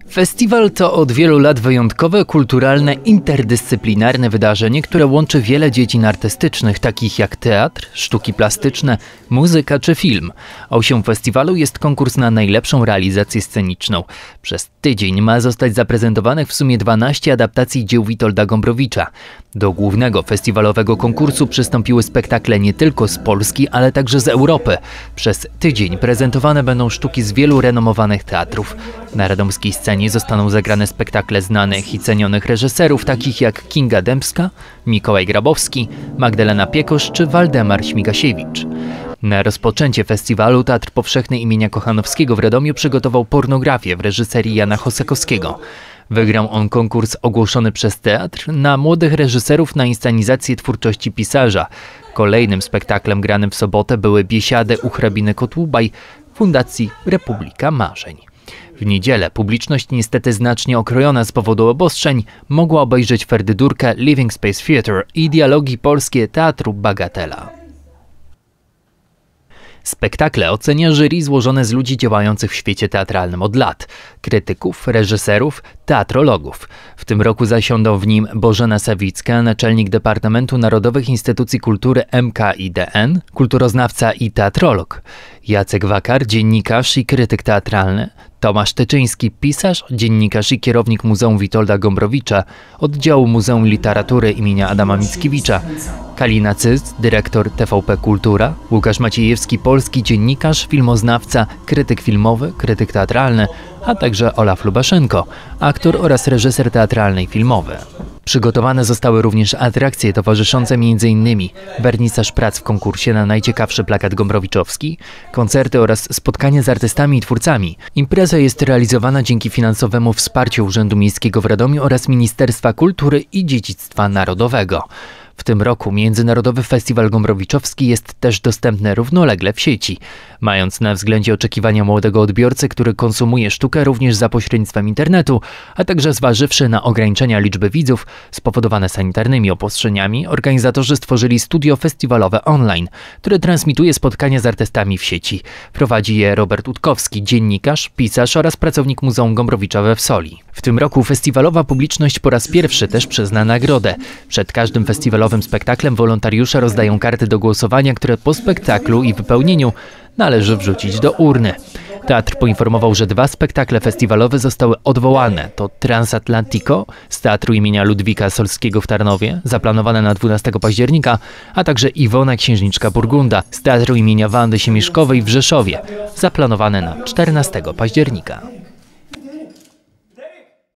Festiwal to od wielu lat wyjątkowe, kulturalne, interdyscyplinarne wydarzenie, które łączy wiele dziedzin artystycznych, takich jak teatr, sztuki plastyczne, muzyka czy film. Osią festiwalu jest konkurs na najlepszą realizację sceniczną. Przez tydzień ma zostać zaprezentowanych w sumie 12 adaptacji dzieł Witolda Gombrowicza. Do głównego festiwalowego konkursu przystąpiły spektakle nie tylko z Polski, ale także z Europy. Przez tydzień prezentowane będą sztuki z wielu renomowanych teatrów. Na radomskiej scenie zostaną zagrane spektakle znanych i cenionych reżyserów, takich jak Kinga Dębska, Mikołaj Grabowski, Magdalena Piekosz czy Waldemar Śmigasiewicz. Na rozpoczęcie festiwalu Teatr Powszechny imienia Kochanowskiego w Radomiu przygotował Pornografię w reżyserii Jana Hosakowskiego. Wygrał on konkurs ogłoszony przez teatr na młodych reżyserów na inscenizację twórczości pisarza. Kolejnym spektaklem granym w sobotę były Biesiady u hrabiny Kotłubaj Fundacji Republika Marzeń. W niedzielę publiczność, niestety znacznie okrojona z powodu obostrzeń, mogła obejrzeć Ferdydurkę, Living Space Theatre i dialogi polskie Teatru Bagatela. Spektakle ocenia jury złożone z ludzi działających w świecie teatralnym od lat, krytyków, reżyserów, teatrologów. W tym roku zasiądą w nim Bożena Sawicka, naczelnik Departamentu Narodowych Instytucji Kultury MKiDN, kulturoznawca i teatrolog, Jacek Wakar, dziennikarz i krytyk teatralny, Tomasz Tyczyński, pisarz, dziennikarz i kierownik Muzeum Witolda Gombrowicza, oddziału Muzeum Literatury imienia Adama Mickiewicza, Kalina Cyc, dyrektor TVP Kultura, Łukasz Maciejewski, polski dziennikarz, filmoznawca, krytyk filmowy, krytyk teatralny, a także Olaf Lubaszenko, aktor oraz reżyser teatralny i filmowy. Przygotowane zostały również atrakcje towarzyszące m.in. wernisaż prac w konkursie na najciekawszy plakat gombrowiczowski, koncerty oraz spotkania z artystami i twórcami. Impreza jest realizowana dzięki finansowemu wsparciu Urzędu Miejskiego w Radomiu oraz Ministerstwa Kultury i Dziedzictwa Narodowego. W tym roku Międzynarodowy Festiwal Gombrowiczowski jest też dostępny równolegle w sieci, mając na względzie oczekiwania młodego odbiorcy, który konsumuje sztukę również za pośrednictwem internetu, a także zważywszy na ograniczenia liczby widzów spowodowane sanitarnymi obostrzeniami, organizatorzy stworzyli studio festiwalowe online, które transmituje spotkania z artystami w sieci. Prowadzi je Robert Utkowski, dziennikarz, pisarz oraz pracownik Muzeum Gombrowicza we Wsoli. W tym roku festiwalowa publiczność po raz pierwszy też przyzna nagrodę. Przed każdym festiwalowym spektaklem wolontariusze rozdają karty do głosowania, które po spektaklu i wypełnieniu należy wrzucić do urny. Teatr poinformował, że 2 spektakle festiwalowe zostały odwołane. To Transatlantico z Teatru imienia Ludwika Solskiego w Tarnowie, zaplanowane na 12 października, a także Iwona Księżniczka Burgunda z Teatru imienia Wandy Siemieszkowej w Rzeszowie, zaplanowane na 14 października.